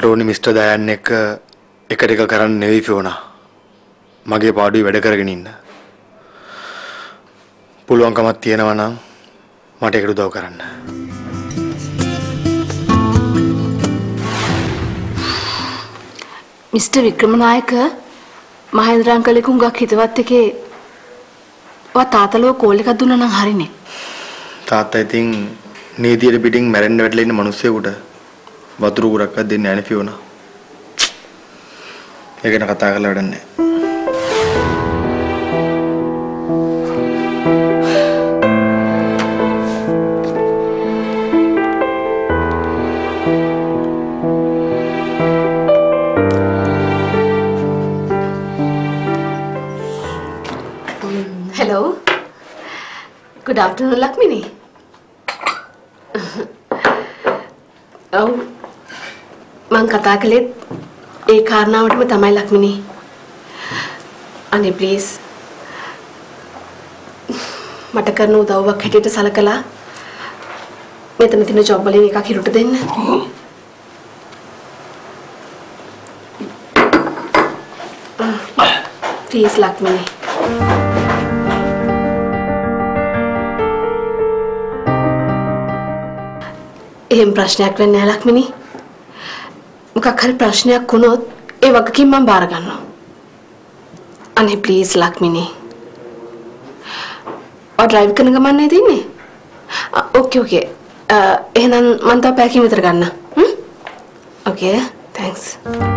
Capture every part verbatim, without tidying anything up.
මට ඕනි මිස්ටර් දයන් එක්ක එකට එක කරන්න නෙවෙයි ෆියෝනා. මගේ පාඩුවේ වැඩ කරගෙන ඉන්න. පුළුවන්කමක් තියෙනවා නම් මට ඒකට උදව් කරන්න. මිස්ටර් වික්‍රමනායක මහේන්ද්‍ර අංකල් එක්ක උඟක් හිතවත් එකේ ඔයා තාත්තලව කෝල් එකක් දුන්නා නම් හරිනේ. තාත්තා ඉතින් නීතියට පිටින් මැරෙන්න වැටලා ඉන්න මිනිස්සුෙකුට වතුර කුරක්වත් දෙන්නේ නැහැ නේ ෆියෝනා. ඒක ගැන කතා කරලා වැඩක් නැහැ. Hello. Good afternoon, Lakmini. Oh, man kata kalet ඒ කාරණාවටම තමයි ලක්මිනි. අනේ ප්ලීස් මට කරන උදව්වක් හැටියට සලකලා මෙතන තියෙන ජොබ් වලින් එකක් හිරුට දෙන්න. ප්ලීස් ලක්මිනි. එහෙම ප්‍රශ්නයක් වෙන්නේ නැහැ ලක්මිනි. මොකක් හරි ප්‍රශ්නයක් වුණොත් ඒ වගකීම් මම බාර ගන්නවා. අනේ ප්ලීස් ලක්මිනි. ඔය ඩ්‍රයිව් කරන ගමන් නේද ඉන්නේ? ඕකේ ඕකේ. එහෙනම් මම තව පැයකින් විතර ගන්න. හ්ම්? ඕකේ. තෑන්ක්ස්.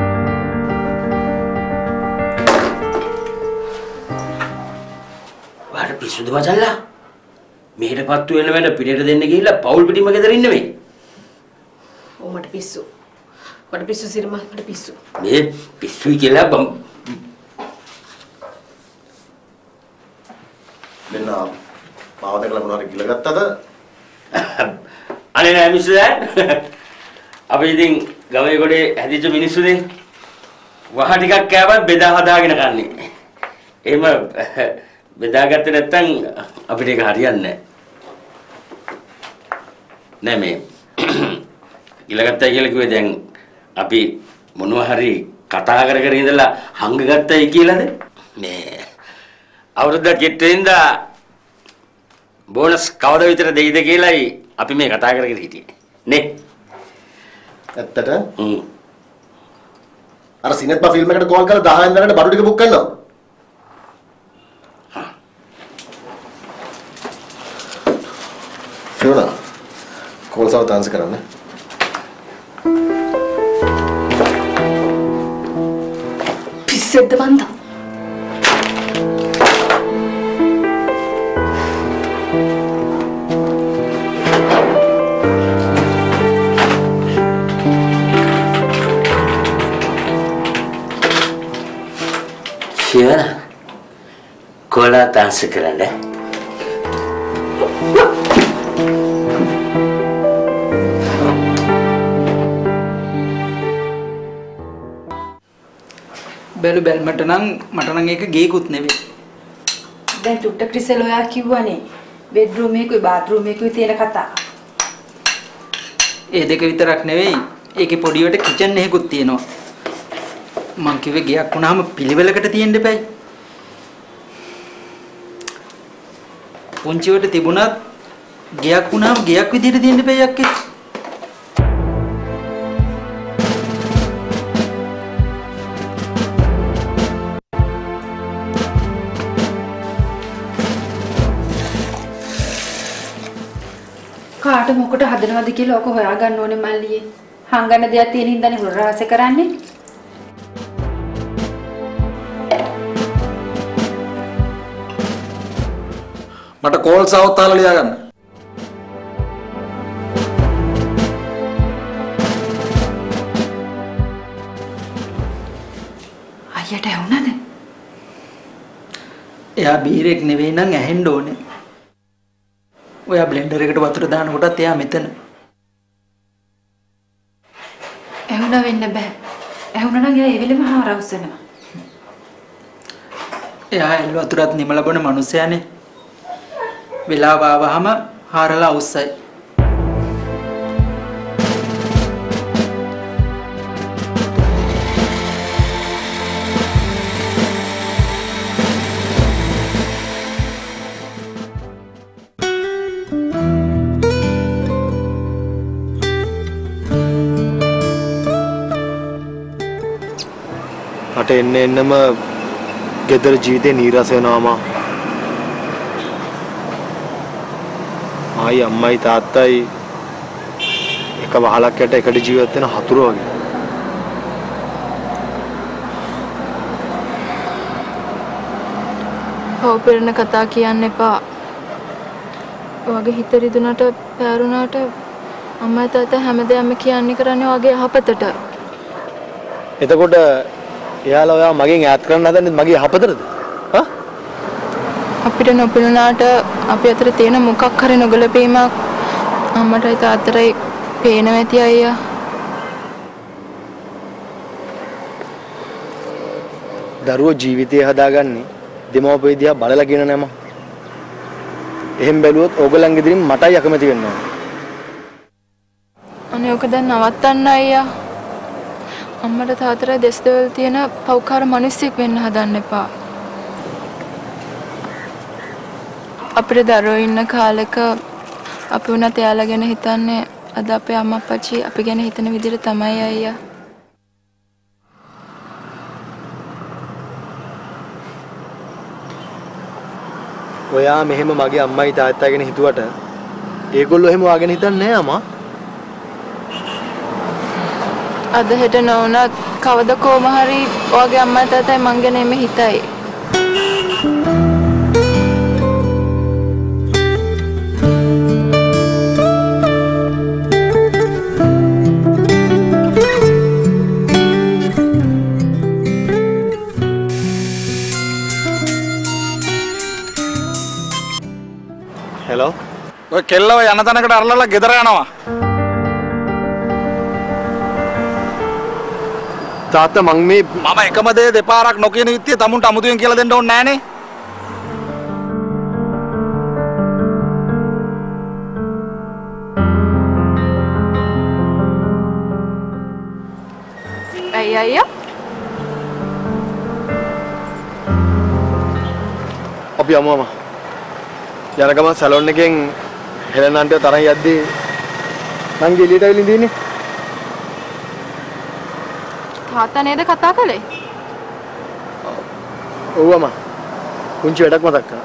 වාට පිස්සුද මචල්ලා? මෙහෙට පත්තු වෙන වැඩ පිටේට දෙන්න ගිහිල්ලා පවුල් පිටිම ගෙදර ඉන්න මේ. ඔව් මට පිස්සු. මට පිස්සු සිරම මට පිස්සු. මේ පිස්සුයි කියලා බම් මෙන්න මාව දැකලා මොනවාරි ගිල ගත්තද? අනේ නෑ මිස්ටර්. අපි ඉතින් ගමේ ගොඩේ හැදිච්ච මිනිස්සුනේ වහ ටිකක් කෑවත් බෙදා හදාගෙන කන්නේ. එහෙම බෙදාගත්තේ නැත්තම් අපිට ඒක හරියන්නේ නෑ. නෑ මේ ගිලගත්තයි කියලා කිව්වේ දැන් අපි මොනවා හරි කතා කර කර ඉඳලා හංගගත්තයි කියලාද? මේ අවුරුද්දක් ගෙට්ටෙන්ද බෝනස් කවද විතර දෙයිද කියලායි අපි මේ කතා කරගෙන හිටියේ. නේ? ඇත්තට? හ්ම්. අර සිනෙත්පා ෆිල්ම් එකට කෝල් කරලා දහයෙන් දරන්න බඩු ටික බුක් කරනවා. හා. ෆියෝනා කෝල් සව තාන්ස් කරන්න. පිස්සෙද්ද මන්ද? Fiona, kola dance කරන්න. බැලු බැලමට නම් මට නම් ඒක ගේකුත් නෙවෙයි. දැන් චුට්ට ක්‍රිසල් ඔයා කිව්වනේ බෙඩ්රූම් එකකුයි බාත්රූම් එකකුයි තියෙන කතා. ඒ දෙක විතරක් නෙවෙයි ඒකේ පොඩියට කිචන් එකකුත් තියෙනවා. මං කිව්වේ ගියක් වුණාම පිළිවෙලකට තියෙන්න එපයි. පුංචිවට තිබුණත් ගියක් වුණාම ගියක් විදිහට තියෙන්න එපයි යක්කේ. කාට මොකට හදනවද කියලා ඔක හොයාගන්න ඕනේ මල්ලියේ. හංගන දෙයක් තියෙන හින්දානේ හොර රහස කරන්නේ. මට කෝල් සවුත්තාල ලියා ගන්න. අයියට ඇහුණාද? එයා බීරෙක් නෙවෙයි නම් ඇහෙන්න ඕනේ. ඔයා බ්ලෙන්ඩර් එකට වතුර දාන කොටත් එයා මෙතන. ඇහුණා වෙන්න බෑ. ඇහුණා නම් එයා ඒ වෙලෙම හාරවසනවා. එයා එල් වතුරත් නිමල බොන මිනිසයානේ. වෙලාව ආවහම හාරලා අවුස්සයි. මට එන්න එන්නම ගෙදර ජීවිතේ නීරස වෙනවා. ආයි අම්මයි තාත්තයි එක වහලක් යට එකට ජීවත් වෙන හතුරු වගේ. හොපෙරන කතා කියන්න එපා. ඔයගේ හිත රිදුනට පැරුණාට අම්මයි තාත්තා හැමදේම කියන්නේ කරන්නේ ඔයගේ යහපතට. එතකොට එයාලා ඔයා මගෙන් ඈත් කරන්න හදන්නේ මගේ යහපතටද? හා? අපිට නොපෙනුනාට අපි අතර තියෙන මොකක් හරි නොගැලපීමක් අම්මටයි තාත්තටයි පේනවා ඇති අයියා. දරුවෝ ජීවිතය හදාගන්නේ දෙමව්පිය දිහා බලලා කියන නම. එහෙම බැලුවොත් ඕගලන්ගේ ඉදිරින් මටයි අකමැති වෙන්න ඕන. අනේ ඔක දැන් නවත්තන්න අයියා. අම්මට තාත්තට දෙස් දෙවල් තියෙන පෞකාර මිනිස්සෙක් වෙන්න හදන්න එපා. අපේ දරුවෝ ඉන්න කාලෙක අපි උනත් එයාලා ගැන හිතන්නේ අද අපේ අම්මා අප්පච්චි අපි ගැන හිතන විදිහට තමයි අයියා. ඔයා මෙහෙම මගේ අම්මයි තාත්තා ගැන හිතුවට ඒගොල්ලෝ එහෙම වාගෙන හිතන්නේ නැහැ අම්මා. අද හෙට නොවුනත් කවද කොහම හරි ඔයාගේ අම්මා තාත්තයි මං ගැන එමෙ හිතයි. හෙලෝ. ඔය කෙල්ලව යන තැනකට අරලලා ගෙදර යනවා. තාත්තා මං මේ මම එකම දේ දෙපාරක් නොකියන යුත්තේ තමුන්ට අමුතුවෙන් කියලා දෙන්න ඕනේ නෑනේ. අයියා අයියා. අපි යමු අම්මා. යන ගමන් සැලොන් එකෙන් හෙලන ආන්ටිව තරන් යද්දී මං ගෙලියට ඇවිල්ලා ඉඳින්නේ. තාත්තා නේද කතා කළේ? ඔව් අම්මා. කුංචි වැඩක් මතක් කරා.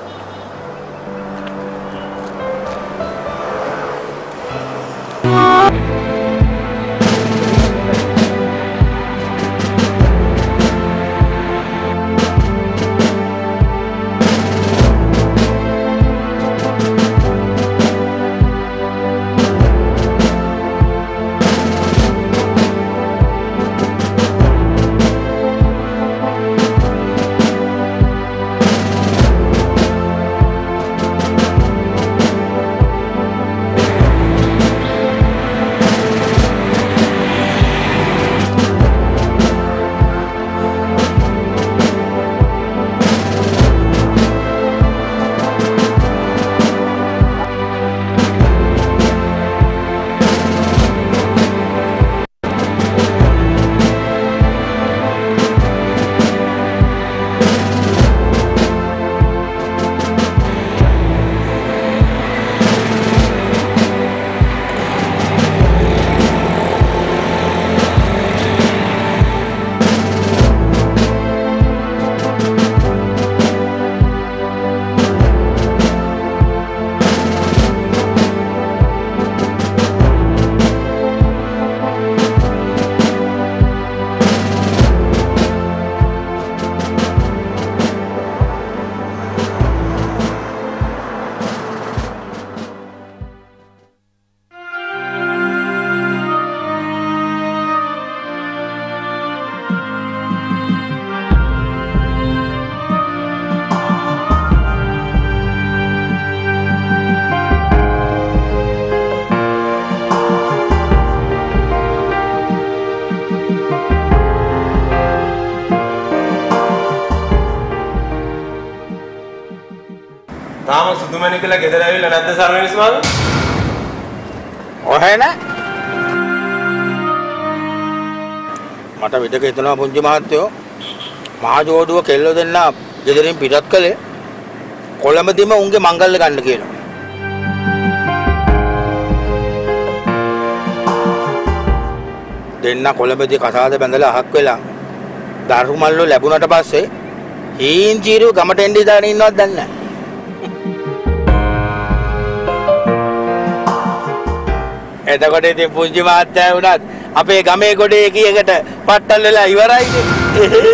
තාම සුදුමැණි කියලා ගෙදර ඇවිල්ලා නැද්ද සර්වනිස් මාම? ඔහෙ නෑ. මට විදක හිතනවා පුංචි මහත්තයෝ මහජෝඩුව කෙල්ල දෙන්න ගෙදරින් පිටත් කළේ කොළඹදීම උන්ගේ මංගල්‍ය ගන්න කියලා. දෙන්න කොළඹදී කසාද බැඳලා අහක් වෙලා දරු මල්ලෝ ලැබුණට පස්සේ හීන් ජීරු ගමට එන්න ඉඳන් ඉන්නවත් දන්නේ නැහැ. එතකොට ඉතින් පුංචි මාත්‍යා වුණත් අපේ ගමේ ගොඩේ කීයකට පට්ටල් වෙලා ඉවරයිනේ.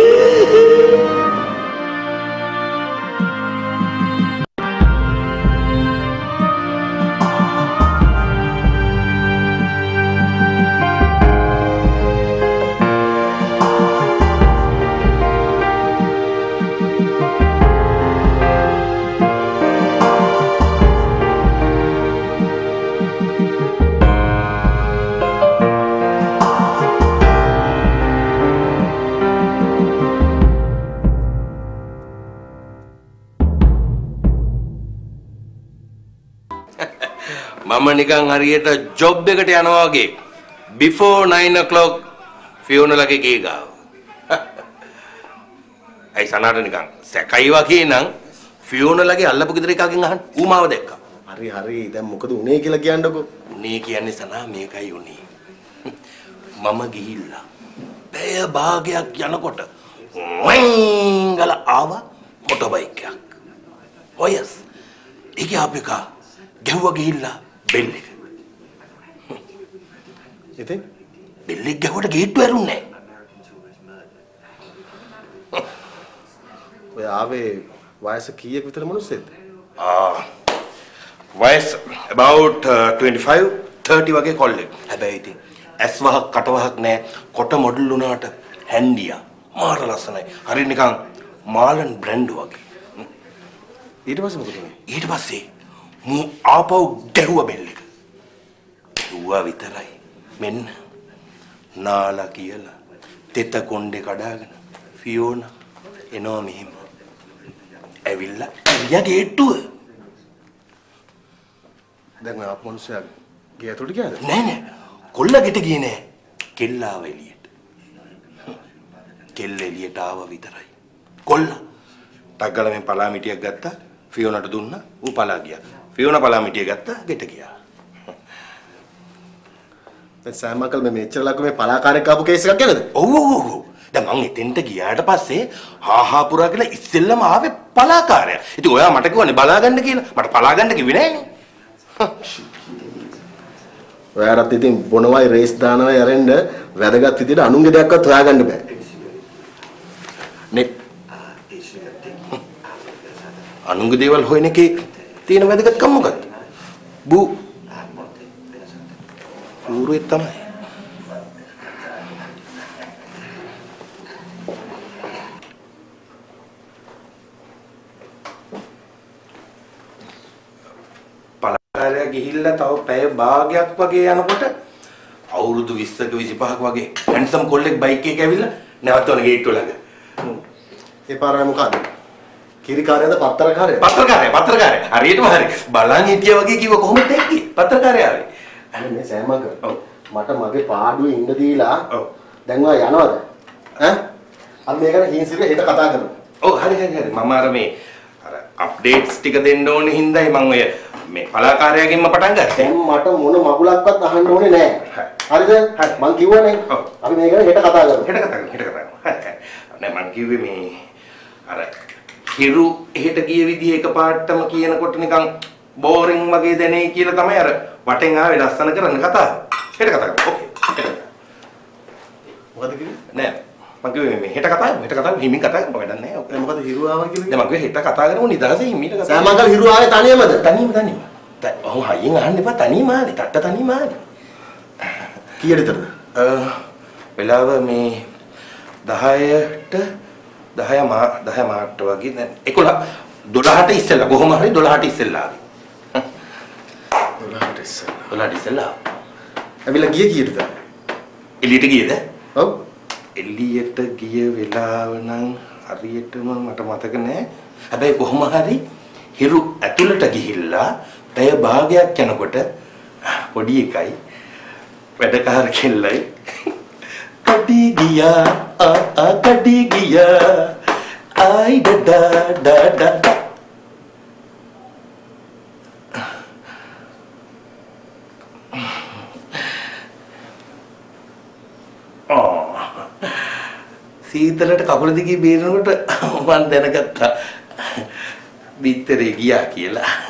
මම නිකන් හරියට ජොබ් එකට යනවා වගේ before nine o'clock ෆියෝනලගේ ගේ ගාව. අයි සනාට නිකන් සැකයි වගේ නම් ෆියෝනලගේ අල්ලපු ගෙදර එකකින් අහන්න ඌ මාව දැක්කා. හරි හරි දැන් මොකද උනේ කියලා කියන්නකෝ. උනේ කියන්නේ සනා මේකයි උනේ. මම ගිහිල්ලා පැය භාගයක් යනකොට වංගල ආව මොටර් බයික් එකක්. ඔයස්. ඒක අපිකා ගැහුවා ගිහිල්ලා බෙල් එක. ඉතින් බෙල් එක ගැහුවට ගේට්ටුව ඇරුන්නේ නැහැ. ඔය ආවේ වයස කීයක විතර මිනිස්සෙක්ද? ආ වයස about uh, twenty-five thirty වගේ කොල්ලෙක්. හැබැයි ඉතින් ඇස් වහක් කට වහක් නැහැ. කොට මොඩල් වුණාට හැන්ඩියා මාර ලස්සනයි. හරි නිකන් මාලන් බ්‍රැන්ඩ් වගේ. ඊට පස්සේ මොකද උනේ? ඊට පස්සේ මු ආපහු ගැහුවා බෙල් එක. ගැහුවා විතරයි. මෙන්න නාලා කියලා තෙත කොණ්ඩේ කඩාගෙන ෆියෝනා එනවා මෙහෙම. ඇවිල්ලා එළිය ගේට්ටුව. දැන් ආපු මිනිස්සයා ගේ ඇතුළට ගියාද? නෑ නෑ. කොල්ල ගෙට ගියේ නෑ. කෙල්ල ආව එළියට. කෙල්ල එළියට ආව විතරයි. කොල්ල ටග්ගල මෙන් පලා මිටියක් ගත්තා. ෆියෝනාට දුන්නා. ඌ පලා ගියා. ෆියෝනා පලා මිටිය ගත්තා. ගෙට ගියා. දැන් සෑමකල් මේ මෙච්චර ලක්ක මේ පලාකාරයෙක් ආපු කේස් එකක් ගැනද? ඔව් ඔව් ඔව්. දැන් මං එතෙන්ට ගියාට පස්සේ හාහා පුරා කියලා ඉස්සෙල්ලම ආවේ පලාකාරයා. ඉතින් ඔයා මට කිව්වනේ බලා ගන්න කියලා. මට පලා ගන්න කිව්වේ නෑනේ. ඔයාලට ඉතින් බොනවයි රේස් දානවයි අරෙන්න වැදගත් විදියට අනුන්ගේ දෙයක්වත් හොයාගන්න බෑ. නේ අනුන්ගේ දේවල් හොයන එකේ තියෙන වැදගත්කම මොකක්ද? බු ඌරුවේ තමයි. පලාකාරයා ගිහිල්ලා තව පැය භාගයක් වගේ යනකොට අවුරුදු විස්සක විසිපහක වගේ හැන්සම් කොල්ලෙක් බයික් එකක ඇවිල්ලා නැවතුන ගේට්ටුව ළඟ. ඒ පාරේ මොකද? කිරිකාරයාද පත්තරකාරයා? පත්තරකාරයා පත්තරකාරයා. හරියටම හරි. බලන් හිටියා වගේ කිව්ව කොහොමද දැක්කේ? පත්තරකාරයා ආවේ. අනේ මේ සෑමක මට මගේ පාඩුවේ ඉන්න දීලා දැන් ඔයා යනවද? ඈ? අපි මේක ගැන හින්සිරේ හෙට කතා කරමු. ඔව් හරි හරි හරි. මම අර මේ අර අප්ඩේට්ස් ටික දෙන්න ඕනේ හින්දායි මම ඔය මේ පලාකාරයාගෙන්ම පටන් ගත්තා. දැන් මට මොන මගුලක්වත් අහන්න ඕනේ නෑ. හරිද? මං කිව්වනේ. අපි මේක ගැන හෙට කතා කරමු. හෙට කතා කරමු. හෙට කතා කරමු. නෑ මං කිව්වේ මේ අර හිරු එහෙට ගිය විදිහ එකපාරටම කියනකොට නිකන් බෝරින් වගේ දැනේ කියලා තමයි අර වටෙන් ආවේ ලස්සන කරන්න කතාව. හෙට කතා කරමු. ඕකේ. මොකද කිව්වේ? නෑ මං කිව්වේ මේ හෙට කතා කරමු. හෙට කතා කරමු. හිමින් කතා කරමු. වැඩක් නෑ. දැන් මොකද හිරු ආවා කියලා? දැන් මං කිව්වේ හෙට කතා කරමු නිදහසේ හිමීට කතා. සෑමංගල හිරු ආවේ තනියමද? තනියම තනියම. ඔහු හයියෙන් අහන්න එපා තනියම ආවේ. ටට්ට තනියම ආවේ. කීයට විතරද? අ වෙලාව මේ දහයට දහය මා දහය මාට වගේ දැන් එකොළහ දොළහට ඉස්සෙල්ලා කොහොම හරි දොළහට ඉස්සෙල්ලා ආවේ. දොළහට ඉස්සෙල්ලා. දොළහට ඉස්සෙල්ලා. ඇවිල්ලා ගියේ කීයටද? එළියට ගියද? ඔව්. එළියට ගිය වෙලාව නම් හරියටම මට මතක නෑ. හැබැයි කොහොම හරි හිරු ඇතුළට ගිහිල්ලා පැය භාගයක් යනකොට පොඩි එකයි වැඩකාර කෙල්ලයි කඩි ගියා ආ ආ කඩි ගියා ආයි ඩඩා ඩඩා සීතලට කකුල දිගේ බේරනකොට මම දැනගත්තා බිත්තරේ ගියා කියලා.